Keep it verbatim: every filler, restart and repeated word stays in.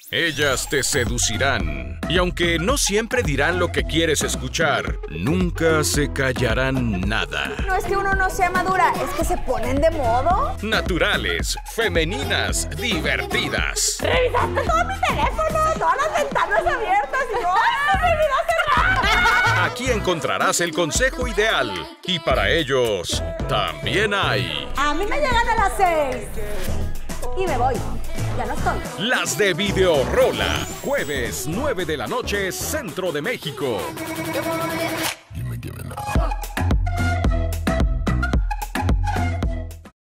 Ellas te seducirán. Y aunque no siempre dirán lo que quieres escuchar, nunca se callarán nada. No es que uno no sea madura, es que se ponen de modo. Naturales, femeninas, divertidas. ¡Revisaste todo mi teléfono! ¡Todas las ventanas abiertas! ¡Y no! ¡Se me olvidó cerrar! Aquí encontrarás el consejo ideal. Y para ellos, también hay... A mí me llegan a las seis. Y me voy. Ya no estoy. Las de Videorola. Jueves, nueve de la noche, Centro de México.